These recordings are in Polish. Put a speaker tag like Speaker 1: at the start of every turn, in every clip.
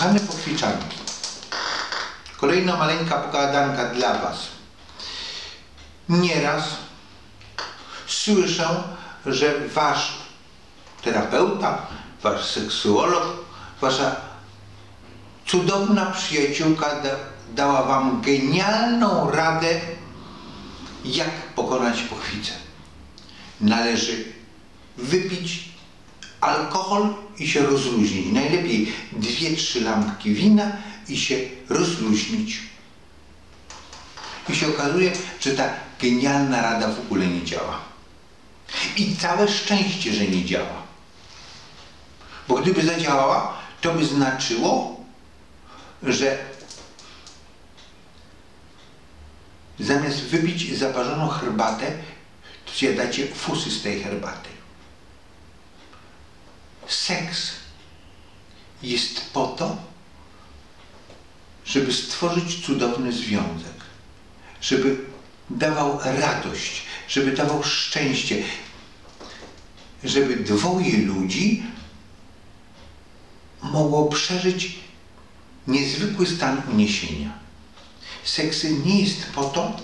Speaker 1: Kochane pochwiczanki, kolejna maleńka pogadanka dla Was. Nieraz słyszę, że Wasz terapeuta, Wasz seksuolog, Wasza cudowna przyjaciółka dała Wam genialną radę, jak pokonać pochwicę. Należy wypić alkohol i się rozluźnić. Najlepiej 2-3 lampki wina i się rozluźnić. I się okazuje, że ta genialna rada w ogóle nie działa. I całe szczęście, że nie działa. Bo gdyby zadziałała, to by znaczyło, że zamiast wypić zaparzoną herbatę, to zjadacie fusy z tej herbaty. Seks jest po to, żeby stworzyć cudowny związek, żeby dawał radość, żeby dawał szczęście, żeby dwoje ludzi mogło przeżyć niezwykły stan uniesienia. Seks nie jest po to,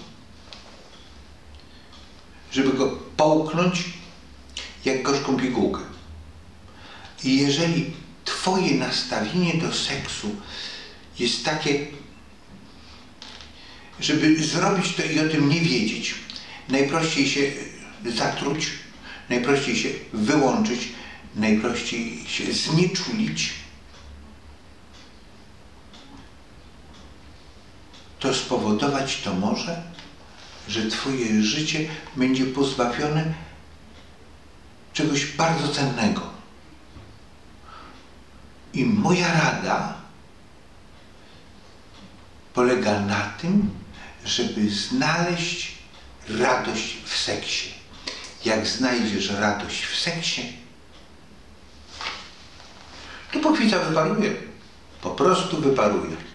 Speaker 1: żeby go połknąć jak gorzką pigułkę. I jeżeli Twoje nastawienie do seksu jest takie, żeby zrobić to i o tym nie wiedzieć, najprościej się zatruć, najprościej się wyłączyć, najprościej się znieczulić, to spowodować to może, że Twoje życie będzie pozbawione czegoś bardzo cennego. I moja rada polega na tym, żeby znaleźć radość w seksie. Jak znajdziesz radość w seksie, to pochwica wyparuje. Po prostu wyparuje.